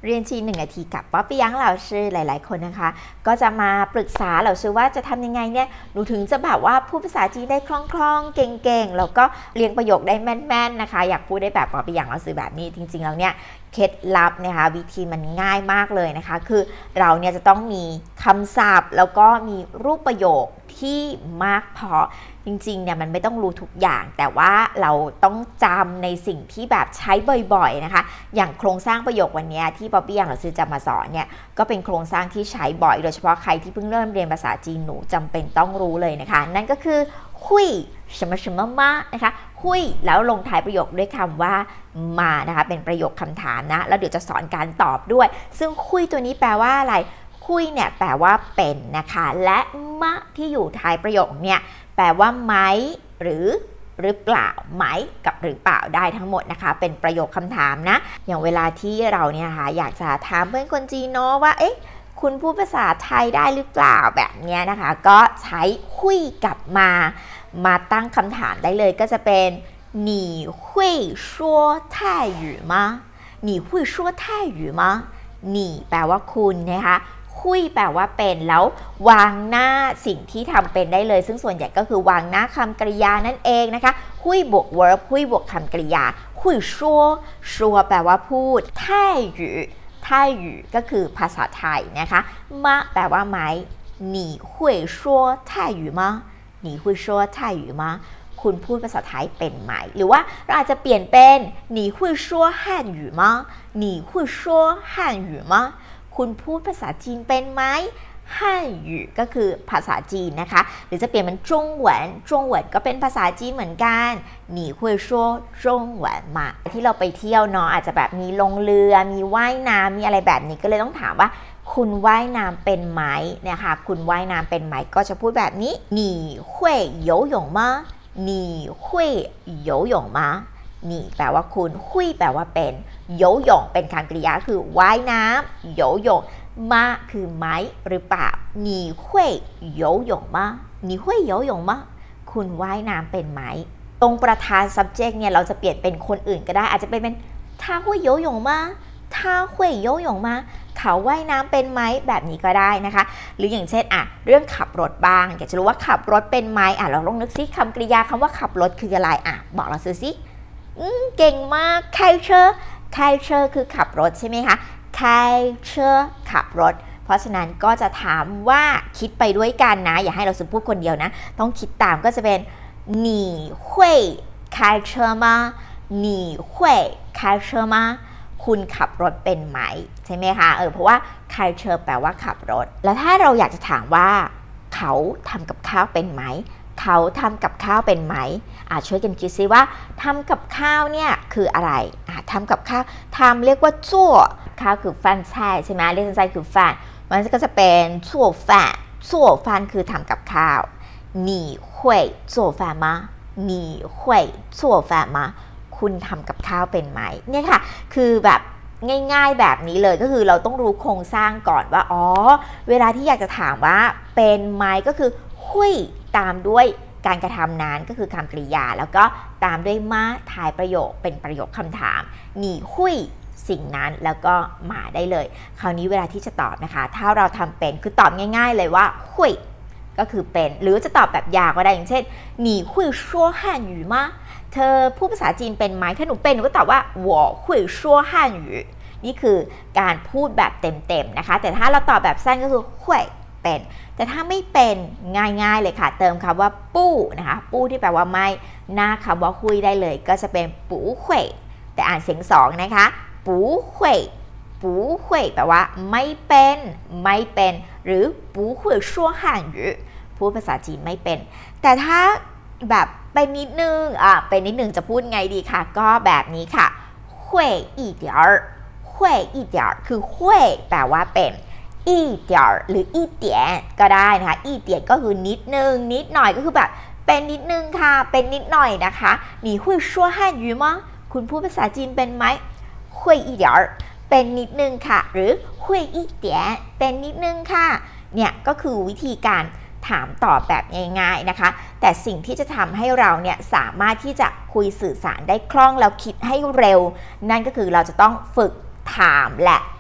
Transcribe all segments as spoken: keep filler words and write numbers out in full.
เรียนจีนหนึ่งนาทีกับป๊อปปี้ยังเหล่าชื่อหลายๆคนนะคะก็จะมาปรึกษาเหล่าชื่อว่าจะทำยังไงเนี่ยหนูถึงจะแบบว่าพูดภาษาจีนได้คล่องๆเก่งๆแล้วก็เรียงประโยคได้แม่นๆนะคะอยากพูดได้แบบป๊อปปี้ยังเหล่าชื่อแบบนี้จริงๆแล้วเนี่ยเคล็ดลับนะคะวิธีมันง่ายมากเลยนะคะคือเราเนี่ยจะต้องมีคำศัพท์แล้วก็มีรูปประโยคที่มากพอจริงๆเนี่ยมันไม่ต้องรู้ทุกอย่างแต่ว่าเราต้องจำในสิ่งที่แบบใช้บ่อยๆนะคะอย่างโครงสร้างประโยควันนี้ที่ป๊อปปี้อย่างเราซื้อจะมาสอนเนี่ยก็เป็นโครงสร้างที่ใช้บ่อยโดยเฉพาะใครที่เพิ่งเริ่มเรียนภาษาจีนหนูจำเป็นต้องรู้เลยนะคะนั่นก็คือคุย什么什么吗นะคะคุยแล้วลงท้ายประโยคด้วยคำว่ามานะคะเป็นประโยคคำถามนะแล้วเดี๋ยวจะสอนการตอบด้วยซึ่งคุยตัวนี้แปลว่าอะไรคุยเนี่ยแปลว่าเป็นนะคะและมะที่อยู่ท้ายประโยคเนี่ยแปลว่าไหมหรือหรือเปล่าไหมกับหรือเปล่าได้ทั้งหมดนะคะเป็นประโยคคำถามนะอย่างเวลาที่เราเนี่ยค่ะอยากจะถามเพื่อนคนจีนเนาะว่าเอ๊ะคุณพูดภาษาไทยได้หรือเปล่าแบบนี้นะคะก็ใช้คุยกับมามาตั้งคำถามได้เลยก็จะเป็น你会说泰语吗你会说泰语吗你แปลว่าคุณนะคะคุยแปลว่าเป็นแล้ววางหน้าสิ่งที่ทำเป็นได้เลยซึ่งส่วนใหญ่ก็คือวางหน้าคำกริยานั่นเองนะคะคุยบวก verb คุยบวกคำกริยาคุยชัวชัวแปลว่าพูดไทยหยูไทยหยูก็คือภาษาไทยนะคะมะแปลว่าไหม你会说泰语吗你会说泰语吗คุณพูดภาษาไทยเป็นไหมหรือว่าเราอาจจะเปลี่ยนเป็น你会说汉语吗你会说汉语吗คุณพูดภาษาจีนเป็นไหมฮั่นหยูก็คือภาษาจีนนะคะหรือจะเปลี่ยนเป็นจงหวนจงหวนก็เป็นภาษาจีนเหมือนกัน你会说中文吗ที่เราไปเที่ยวเนาะอาจจะแบบมีลงเรือมีว่ายน้ำมีอะไรแบบนี้ก็เลยต้องถามว่าคุณว่ายน้ำเป็นไหมเนี่ยค่ะคุณว่ายน้ำเป็นไหมก็จะพูดแบบนี้你会游泳吗你会游泳吗นี่แปลว่าคุณคุยแปลว่าเป็นโยหยงเป็นคำกริยาคือว่ายน้ำโยหยงมาคือไหมหรือเปล่า你会游泳吗你会游泳吗คุณว่ายน้ำเป็นไหมตรงประธาน subject เนี่ยเราจะเปลี่ยนเป็นคนอื่นก็ได้อาจจะเป็นเป็น他会游泳吗他会游泳吗เขาว่ายน้ำเป็นไหมแบบนี้ก็ได้นะคะหรืออย่างเช่นอ่ะเรื่องขับรถบ้างอยากจะรู้ว่าขับรถเป็นไหมอ่ะเราลองนึกซิคำกริยาคำว่าขับรถคืออะไรอ่ะบอกเราซิเก่งมาก开车开车คือขับรถใช่ไหมคะ开车ขับรถเพราะฉะนั้นก็จะถามว่าคิดไปด้วยกันนะอย่าให้เราสุพูดคนเดียวนะต้องคิดตามก็จะเป็น你会开车吗你会开车吗คุณขับรถเป็นไหมใช่ไหมคะเออเพราะว่า开车แปลว่าขับรถแล้วถ้าเราอยากจะถามว่าเขาทำกับข้าวเป็นไหมเขาทำกับข้าวเป็นไหมอ่ะช่วยกันคิดซิว่าทำกับข้าวเนี่ยคืออะไรอ่ะทำกับข้าวทำเรียกว่าจั่วข้าวคือฟันแช่ใช่ไหมเรียกสั้นๆคือฟันมันก็จะเป็นจั่วฟันจั่วฟันคือทำกับข้าว你会做饭吗你会做饭吗คุณทำกับข้าวเป็นไหมเนี่ยค่ะคือแบบง่ายๆแบบนี้เลยก็คือเราต้องรู้โครงสร้างก่อนว่าอ๋อเวลาที่อยากจะถามว่าเป็นไหมก็คือคุยตามด้วยการกระทำนั้นก็คือคำกริยาแล้วก็ตามด้วยมาท้ายประโยคเป็นประโยคคำถามหนีหุยสิ่งนั้นแล้วก็มาได้เลยคราวนี้เวลาที่จะตอบนะคะถ้าเราทำเป็นคือตอบง่ายๆเลยว่าหุยก็คือเป็นหรือจะตอบแบบยาวก็ได้อย่างเช่นหนีหุยชัวฮั่นหยูมะเธอพูดภาษาจีนเป็นไหมถ้าหนูเป็นหนูก็ตอบว่า我会说汉语นี่คือการพูดแบบเต็มๆนะคะแต่ถ้าเราตอบแบบสั้นก็คือหุยเป็นแต่ถ้าไม่เป็นง่ายๆเลยค่ะเติมคำว่าปู้นะคะปู้ที่แปลว่าไม่หน้าคำว่าคุยได้เลยก็จะเป็นปูหุยแต่อ่านเสียงสองนะคะปูหุยปูหุยแปลว่าไม่เป็นไม่เป็นหรือปูหุยชัวฮั่นหยูพูดภาษาจีนไม่เป็นแต่ถ้าแบบเป็นนิดนึงอ่ะเป็นนิดนึงจะพูดไงดีค่ะก็แบบนี้ค่ะหุยอีเดียร์หุยอีเดียร์คือหุยแปลว่าเป็นอีเดียร์หรืออีเตียนก็ได้นะคะอีเตียนก็คือนิดนึงนิดหน่อยก็คือแบบเป็นนิดนึงค่ะเป็นนิดหน่อยนะคะ你会说汉语吗คุณพูดภาษาจีนเป็นไหม会一点儿เป็นนิดนึงค่ะหรือ会一点เป็นนิดนึงค่ะเนี่ยก็คือวิธีการถามตอบแบบง่ายๆนะคะแต่สิ่งที่จะทำให้เราเนี่ยสามารถที่จะคุยสื่อสารได้คล่องแล้วคิดให้เร็วนั่นก็คือเราจะต้องฝึกถามและ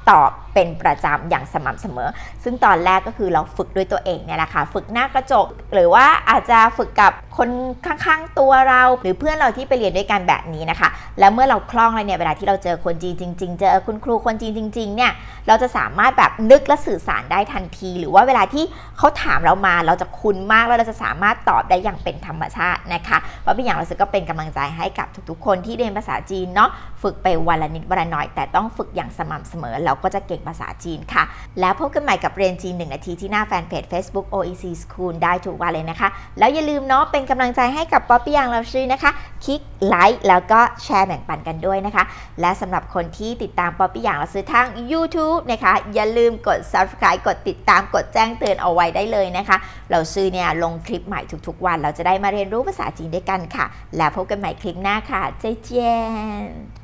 ตอบเป็นประจำอย่างสม่ำเสมอซึ่งตอนแรกก็คือเราฝึกด้วยตัวเองเนี่ยแหละค่ะฝึกหน้ากระจกหรือว่าอาจจะฝึกกับคนข้างๆตัวเราหรือเพื่อนเราที่ไปเรียนด้วยกันแบบนี้นะคะแล้วเมื่อเราคล่องแล้วเนี่ยเวลาที่เราเจอคนจีนจริงๆเจอคุณครูคนจีนจริงๆเนี่ยเราจะสามารถแบบนึกและสื่อสารได้ทันทีหรือว่าเวลาที่เขาถามเรามาเราจะคุ้นมากแล้วเราจะสามารถตอบได้อย่างเป็นธรรมชาตินะคะเพราะเป็นอย่างเราสึกก็เป็นกำลังใจให้กับทุกๆคนที่เรียนภาษาจีนเนาะฝึกไปวันละนิดวันละหน่อยแต่ต้องฝึกอย่างสม่ำเสมอเราก็จะเก่งภาษาจีนค่ะแล้วพบกันใหม่กับเรียนจีนหนึ่งนาทีที่หน้าแฟนเพจ Facebook โอ อี ซี School ได้ทุกวันเลยนะคะแล้วอย่าลืมเนาะเป็นกำลังใจให้กับป๊อปปี้ยังเราชื่อนะคะคลิกไลค์แล้วก็แชร์แบ่งปันกันด้วยนะคะและสำหรับคนที่ติดตามป๊อปปี้ยังเราซื้อทาง YouTube นะคะอย่าลืมกด Subscribe กดติดตามกดแจ้งเตือนเอาไว้ได้เลยนะคะเราซื้อเนี่ยลงคลิปใหม่ทุกๆวันเราจะได้มาเรียนรู้ภาษาจีนด้วยกันค่ะแล้วพบกันใหม่คลิปหน้าค่ะเจ๊เจียน